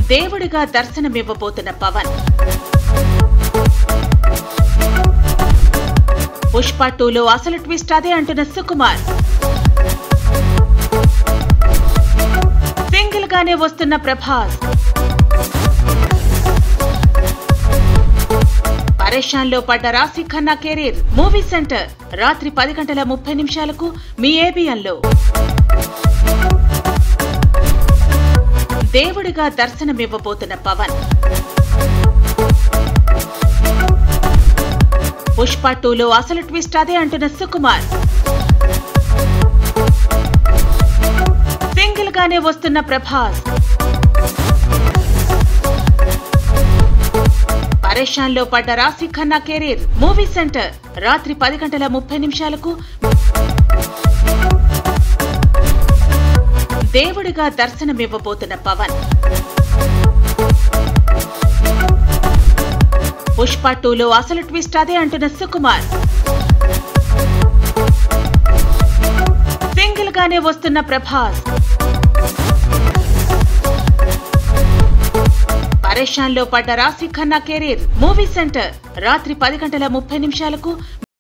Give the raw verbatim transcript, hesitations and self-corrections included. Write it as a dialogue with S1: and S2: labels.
S1: దేవుడిగా దర్శనమివ్వబోతున్న పవన్. పుష్ప టూలో అసలు ట్విస్ట్ అదే అంటున్న సుకుమార్. సింగిల్ గానే వస్తున్న ప్రభాస్. పరేషాన్ లో పడ్డ రాశి ఖన్నా కెరీర్ మూవీ సెంటర్ రాత్రి పది గంటల ముప్పై నిమిషాలకు మీ ఏబిఎన్ లో. దేవుడిగా దర్శనమివ్వబోతున్న పవన్. పుష్ప టూలో అసలు ట్విస్ట్ అదే అంటున్న సుకుమార్. సింగిల్ గానే వస్తున్న ప్రభాస్. పరేషాన్ లో పడ్డ రాశి ఖన్నా కెరీర్ మూవీ సెంటర్ రాత్రి పది గంటల ముప్పై నిమిషాలకు దేవుడిగా దర్శనమివ్వబోతున్న పవన్. పుష్ప టూలో అసలు ట్విస్ట్ అదే అంటున్న సుకుమార్. సింగిల్ గానే వస్తున్న ప్రభాస్. పరేషాన్ లో పడ్డ రాశి ఖన్నా కెరీర్ మూవీ సెంటర్ రాత్రి పది గంటల ముప్పై నిమిషాలకు